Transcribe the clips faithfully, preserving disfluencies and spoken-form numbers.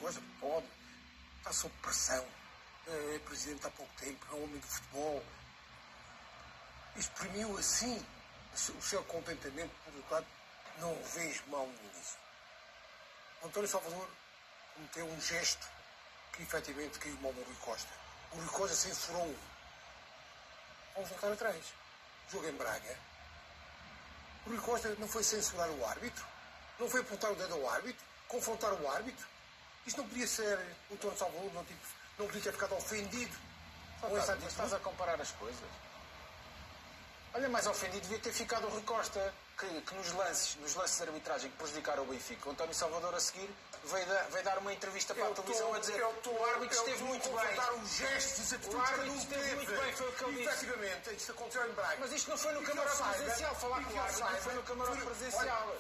Costa pode, está sob pressão, é presidente há pouco tempo, é um homem do futebol. Exprimiu assim o seu contentamento, por outro lado, não o vejo mal nisso. António Salvador cometeu um gesto que efetivamente caiu mal no Rui Costa. O Rui Costa censurou. Vamos voltar atrás. Jogo em Braga. O Rui Costa não foi censurar o árbitro, não foi apontar o dedo ao árbitro, confrontar o árbitro. Isto não podia ser. O António Salvador não, tipo, não podia ter ficado ofendido com essa atitude. Estás a comparar as coisas. Olha, mais ofendido devia ter ficado o Rui Costa, que, que nos lances, nos lances de arbitragem que prejudicaram o Benfica. O António Salvador a seguir veio, da, veio dar uma entrevista para eu a televisão tô, a dizer que o árbitro esteve muito bem. Os gestos, o árbitro esteve muito bem, foi o que ele disse. Efetivamente, isto aconteceu em Braga. Mas isto não foi no camarote presencial, falar com o árbitro não foi no camarote presencial.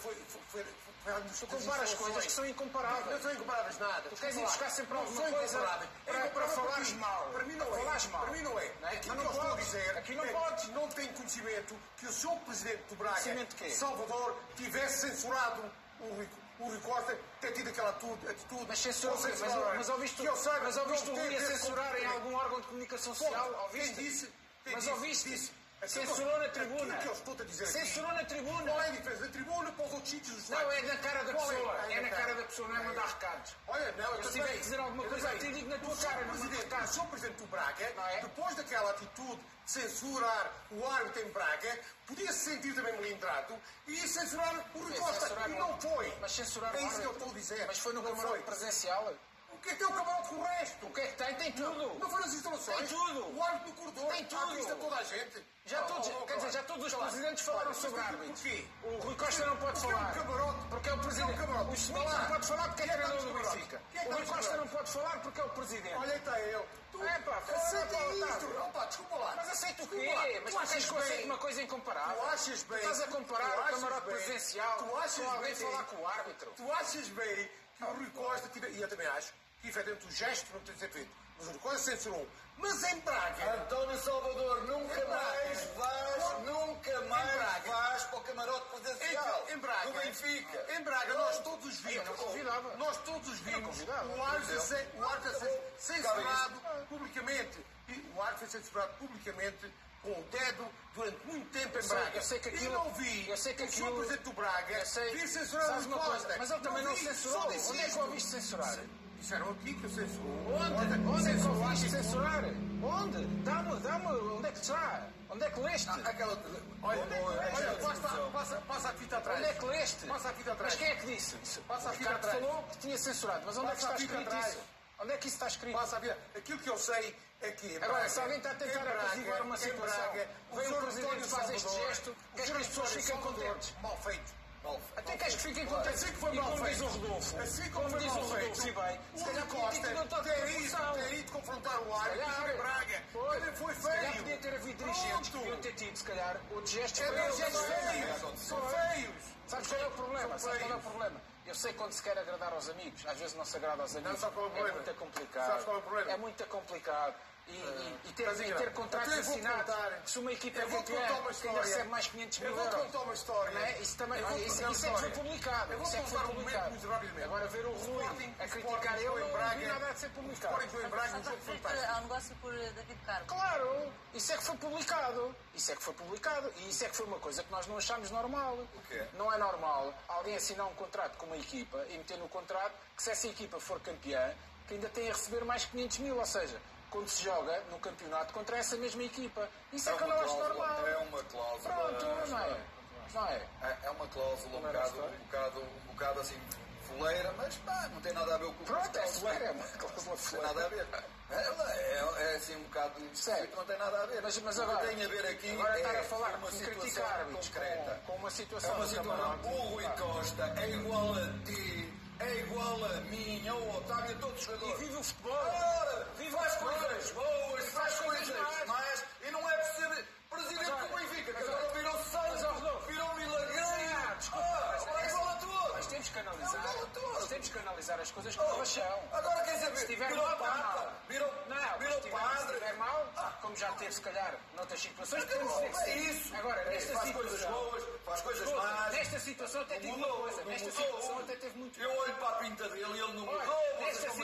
Tu comparas coisas que são incomparáveis. Não são incomparáveis nada. Tu queres ir buscar sempre alguma coisa para falares mal. Para mim não é. Para mim não é. Aquilo que eu estou a dizer, aqui não podes. Não tem conhecimento que o seu presidente do Braga, Salvador, tivesse censurado o Rui, o Rui Costa, ter tido aquela atitude. Mas censurou, mas, mas ouviste, mas ouviste o Rui a censurar em algum órgão de comunicação social? Quem disse? Mas ouviste? Censurou na tribuna. Que eu estou a dizer Censurou aqui. na tribuna. Qual é a diferença da tribuna para os outros sítios? Não, é na cara da pessoa. É, é na cara da pessoa, não é mandar recados. Olha, não, eu se tiver que dizer alguma coisa, eu te digo na tua cara, não mando recados. O senhor presidente do Braga, é? depois daquela atitude de censurar o árbitro em Braga, podia se sentir também melindrado e ia censurar o Rui Costa. E não foi. Mas censurar o árbitro. É isso que eu estou a dizer. Mas foi no camarote presencial. O que é que tem o camarote com o resto? O que é que tem? Tem tudo. Não, não foi nas instalações? Tem tudo. O árbitro no corredor? Tem tudo. À vista de toda a gente? Já oh, todos, oh, oh, quer dizer, já todos os claro, presidentes falaram claro, sobre árbitros. Porquê? O Rui Costa não pode porque falar. É um camarote. Porque é o presidente. É um o Schmidt não pode falar porque é treinador do Benfica. É o Rui Costa não pode falar porque é o presidente. Olha, está ele. Tu, é pá, aceita isto. Opa, desculpa lá. Mas aceita o quê? Mas tu achas que aceita uma coisa incomparável? Tu achas bem. Tu estás a comparar o camarote presencial com alguém falar com o árbitro. Tu achas bem que o Rui Costa, e eu também acho, que efetivamente o gesto não tem de ser feito. Mas o Rui Costa censurou. Mas em Braga... António Salvador, nunca mais vais, nunca mais vais para o camarote presidencial em Braga, do Benfica. Em Braga, nós todos os vimos. Eu não convidava. Nós todos os vimos. O árbitro a ser censurado publicamente. O árbitro foi censurado publicamente com o dedo durante muito tempo em Braga. Eu sei que aquilo... E não vi eu sei que o aquilo... senhor presidente do Braga vir censurar o Costa. Mas ele também não censurou. Onde é que o ouviste censurar? Disseram aqui que eu censuro. Onde? Onde é que ouviste censurar? Onde? Dá-me, dá-me, onde é que está? Onde é que leste? Ah, aquela... Olha, olha passa, passa, passa a fita atrás. Onde é que leste? Passa a fita atrás. Mas quem é que disse? Passa a fita atrás. Falou que tinha censurado, mas onde passa é que está escrito isso? Onde é que isso está escrito? Passa a vida. Aquilo que eu sei é que... Agora, Braga, se alguém está a tentar apaziguar uma situação, vem o presidente faz este gesto, queres que as pessoas fiquem contentes? Mal feito. Até queres que fiquem contentes. Assim que foi e mal como feito. diz o Rodolfo, assim como, como diz o Rodolfo, e bem, se calhar Costa não está ter ido, ter ido confrontar o árbitro em Braga. Foi, foi feio. Se calhar podia ter havido dirigentes que podiam ter tido, se calhar, outros gestos para eles. Gestos feios. São feios. Sabes qual é o problema? Sabes qual é o problema? Eu sei quando se quer agradar aos amigos, às vezes não se agrada aos amigos. Não, qual é, o problema? É muito complicado. Sabes qual é o problema? É muito complicado. E, e, e ter, e ter contratos assinados, que se uma equipa é campeã, que ainda recebe mais quinhentos mil euros. Eu vou contar uma história. Não é? Isso também, olha, isso, isso é que foi publicado. Eu isso é que foi publicado. Muito rapidamente. Agora ver o Rui a criticar ele, não vi nada de ser publicado. Sporting em Braga, um jogo fantástico. Há um negócio por David Carmo. Claro, isso é que foi publicado. Isso é que foi publicado. E isso é que foi uma coisa que nós não achámos normal. O quê? Não é normal alguém assinar um contrato com uma equipa e meter no contrato que se essa equipa for campeã, que ainda tem a receber mais quinhentos mil, ou seja, quando se joga no campeonato contra essa mesma equipa. Isso é, é que eu não acho normal. É uma cláusula. Pronto, não é? Não é? É uma cláusula um bocado, um, bocado, um bocado assim fuleira, mas pá, não tem nada a ver com o que Pronto, é fuleira, é uma cláusula fuleira. Não tem nada a ver. É, é, é assim um bocado certo. Não tem nada a ver. Mas, mas agora, o que tem a ver aqui agora é estar a falar uma com situação árbitros, concreta. Com, com uma situação é uma situação. camarote, o Rui Costa é igual a ti, é igual a mim, ao Otávio, a todos os jogadores. E vive o futebol. Ora, vive faz o coisas boas, faz coisas mais. E não é por ser presidente mas, do Benfica, que mas, agora virou santo, virou milagreiro. Ah, desculpa, ah, é igual a todos. Mas temos que analisar, nós temos que analisar as coisas como elas são. Agora quer dizer, se estiver virou mal, papa, virou, não, virou se padre. Se estiver mal, como já teve, se calhar, noutras situações, podemos dizer que é sim. isso. Agora, nesta faz situação, coisas boas, faz coisas más. Nesta situação até teve uma coisa. Nesta situação até teve muito. Eu olho para a pinta dele e ele não mudou. Nesta Vocês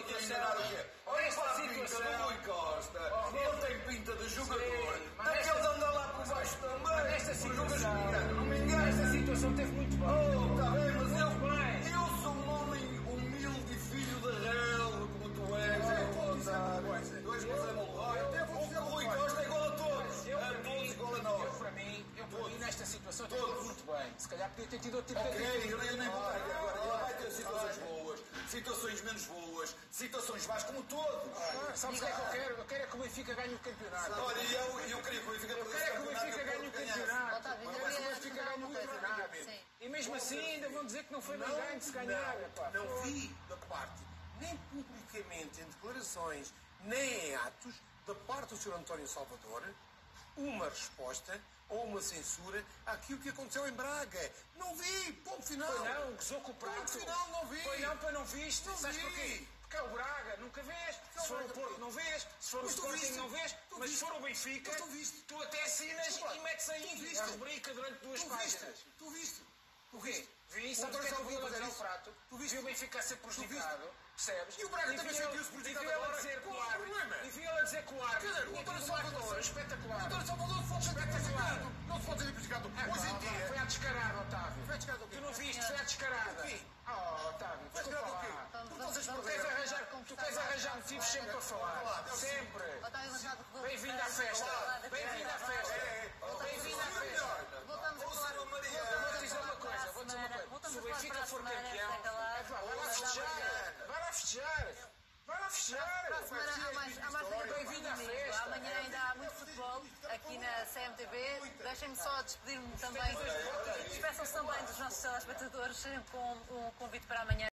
jogador. Mas Aqueles andam lá por baixo também. Nesta situação, Não me enganes. nesta situação teve muito bem. Oh, está bem, mas eu, Muito bem. eu sou um homem humilde e filho da relva, como tu és. Eu vou dizer uma coisa. Tu és José Malói. O Rui Costa é igual a todos. Eu, A para todos mim, igual a eu, nós. para mim, eu, para mim, nesta situação, teve Todos. muito bem. Se calhar podia ter tido outro tipo de Ok, atitude. eu nem, eu nem vou estar aqui agora. Ele vai ter situações boas, situações menos boas, situações más, como todos. Ah, sabes o que é que eu quero? Eu quero é que o Benfica ganhe o campeonato. Olha, e eu, eu queria que o Benfica Eu perdesse quero é que o Benfica ganhe o campeonato. Otávio, Eu eu quero que o ia Benfica adicionar ganhe o uma coisa. campeonato. Sim. E mesmo assim ainda vão dizer que não foi bem ganho se ganhar. Epá. Não vi da parte, nem publicamente em declarações, nem em atos, da parte do senhor António Salvador, uma resposta ou uma censura àquilo que aconteceu em Braga. Não vi, ponto final. Foi não, gozou com o prato. Ponto final, não vi. Foi não, para não viste. Não Sabes vi. porquê? Porque é o Braga, nunca vês. é o Se for o Braga, Porto, pô. não vês. Se for o Mas tu Sporting, viste. não vês. Tu Mas se viste. for o Benfica, Mas tu viste. tu até assinas Desculpa. e metes Tu aí viste. a rubrica durante duas Tu viste, páginas. tu viste. O quê? Vi, O sabes o que é que eu vi António ele dizer ao Salvador prato? Tu viste. Vi o Benfica a ser prejudicado, percebes? E o Braga também vi sentiu-se ele- prejudicado E vi ele a agora. dizer que Qual o é o árbitro... problema? E vi ele a dizer que o árbitro... Quer dizer, o tinha António tido uma Salvador- atuação O espetacular. António Salvador foi Espetacular. Não se pode ser criticado. É, Hoje em pá, dia. Foi à descarada, Otávio. Foi à descarada o quê? Tu não viste, foi à descarada. O quê? Oh, Otávio, Foi à desculpa descarada o quê? lá. Vamos- Porque vocês vamos- Tu queres perderam. arranjar, tu queres arranjar motivos sempre para falar. Sempre. Otávio Machado, que Bem-vindo à festa. Bem-vindo à festa. Bem-vindo à festa. Voltamos a Ô, falar. senhor Maria, voltamos a Vou dizer uma falar para a coisa, vou dizer uma semana. coisa. Voltamos Se o a falar Benfica para a for semana, campeão, Zé Calado. é pá, vai lá Voltamos a festejar. amanhã. Vai lá festejar. Vai lá festejar. Para a semana há mais, há mais Liga Bem-vindo à domingo. festa. Amanhã ainda há muito futebol aqui na C M T V. Deixem-me só despedir-me também. Despeçam-se também dos nossos telespectadores com um convite para amanhã.